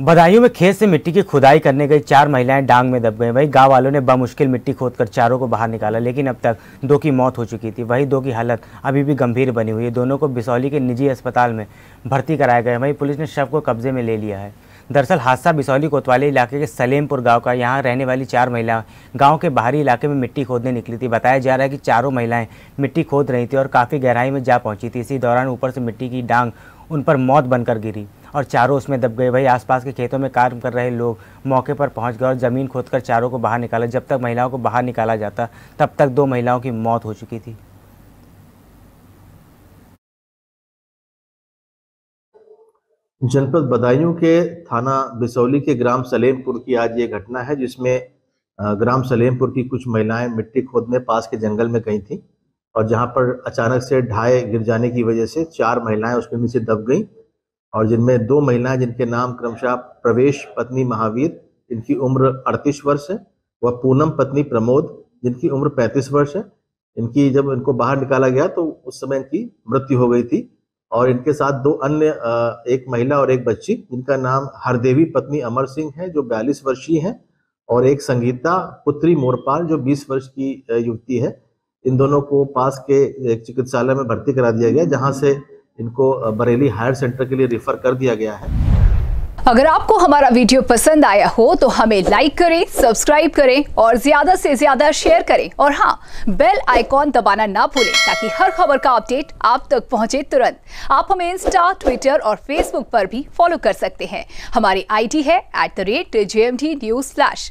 बदायूं में खेत से मिट्टी की खुदाई करने गई 4 महिलाएं डांग में दब गईं। वहीं गांव वालों ने बमुश्किल मिट्टी खोदकर चारों को बाहर निकाला, लेकिन अब तक 2 की मौत हो चुकी थी। वहीं 2 की हालत अभी भी गंभीर बनी हुई है। दोनों को बिसौली के निजी अस्पताल में भर्ती कराया गया। वहीं पुलिस ने शव को कब्जे में ले लिया है। दरअसल हादसा बिसौली कोतवाली इलाके के सलेमपुर गांव का। यहां रहने वाली 4 महिलाएं गांव के बाहरी इलाके में मिट्टी खोदने निकली थी। बताया जा रहा है कि चारों महिलाएं मिट्टी खोद रही थी और काफ़ी गहराई में जा पहुंची थी। इसी दौरान ऊपर से मिट्टी की डांग उन पर मौत बनकर गिरी और चारों उसमें दब गए। वहीं आसपास के खेतों में काम कर रहे लोग मौके पर पहुंच गए और ज़मीन खोदकर चारों को बाहर निकाला। जब तक महिलाओं को बाहर निकाला जाता तब तक 2 महिलाओं की मौत हो चुकी थी। जनपद बदायूं के थाना बिसौली के ग्राम सलेमपुर की आज ये घटना है, जिसमें ग्राम सलेमपुर की कुछ महिलाएं मिट्टी खोदने पास के जंगल में गई थी और जहां पर अचानक से ढाए गिर जाने की वजह से 4 महिलाएं उसके नीचे दब गईं और जिनमें 2 महिलाएं जिनके नाम क्रमशः प्रवेश पत्नी महावीर जिनकी उम्र 38 वर्ष है व पूनम पत्नी प्रमोद जिनकी उम्र 35 वर्ष है। इनकी जब इनको बाहर निकाला गया तो उस समय इनकी मृत्यु हो गई थी और इनके साथ 2 अन्य एक महिला और एक बच्ची जिनका नाम हरदेवी पत्नी अमर सिंह है जो 42 वर्षीय है और एक संगीता पुत्री मोरपाल जो 20 वर्ष की युवती है। इन दोनों को पास के एक चिकित्सालय में भर्ती करा दिया गया, जहां से इनको बरेली हायर सेंटर के लिए रेफर कर दिया गया है। अगर आपको हमारा वीडियो पसंद आया हो तो हमें लाइक करें, सब्सक्राइब करें और ज्यादा से ज्यादा शेयर करें और हाँ, बेल आइकॉन दबाना ना भूलें ताकि हर खबर का अपडेट आप तक पहुंचे तुरंत। आप हमें इंस्टा, ट्विटर और फेसबुक पर भी फॉलो कर सकते हैं। हमारी आईडी है @JMT News।